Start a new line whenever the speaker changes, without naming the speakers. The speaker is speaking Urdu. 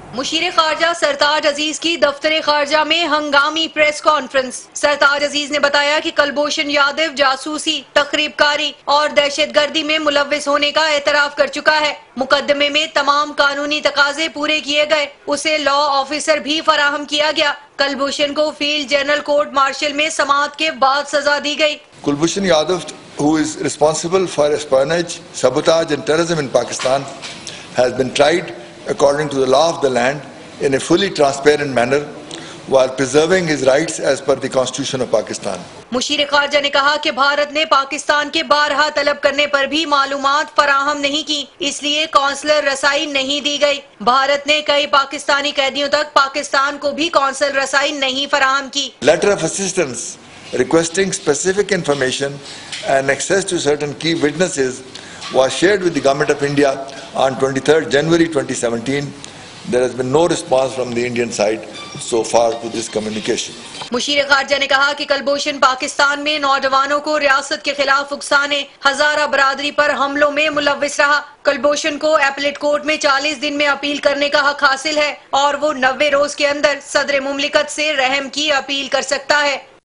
مشیر خارجہ سرتاج عزیز کی دفتر خارجہ میں ہنگامی پریس کانفرنس۔ سرتاج عزیز نے بتایا کہ کلبھوشن یادو جاسوسی، تخریب کاری اور دہشت گردی میں ملوث ہونے کا اعتراف کر چکا ہے۔ مقدمے میں تمام قانونی تقاضے پورے کیے گئے، اسے لا آفیسر بھی فراہم کیا گیا۔ کلبھوشن کو فیلڈ جنرل کورٹ مارشل میں سماعت کے بعد سزا دی گئی۔
Kulbhushan Yadav, who is responsible for espionage, sabotage and terrorism in Pakistan, has been tried according to the law of the land in a fully transparent manner while preserving his rights as per the Constitution of Pakistan.
مشیر خارجہ نے کہا کہ بھارت نے پاکستان کے بارہا طلب کرنے پر بھی معلومات فراہم نہیں کی، اس لیے کونسلر رسائی نہیں دی گئی۔ بھارت نے کئی پاکستانی قیدیوں تک پاکستان کو بھی کونسل رسائی نہیں فراہم کی۔
Letter of assistance requesting specific information and access to certain key witnesses was shared with the Government of India on 23rd January 2017. There has been no response from the Indian side so far to this communication.
مشیر خارجہ نے کہا کہ کلبھوشن پاکستان میں نوجوانوں کو ریاست کے خلاف اکسانے، ہزارہ برادری پر حملوں میں ملوث رہا۔ کلبھوشن کو اپیلیٹ کورٹ میں 40 دن میں اپیل کرنے کا حق حاصل ہے اور وہ 90 روز کے اندر صدر مملکت سے رحم کی اپیل کر سکتا ہے۔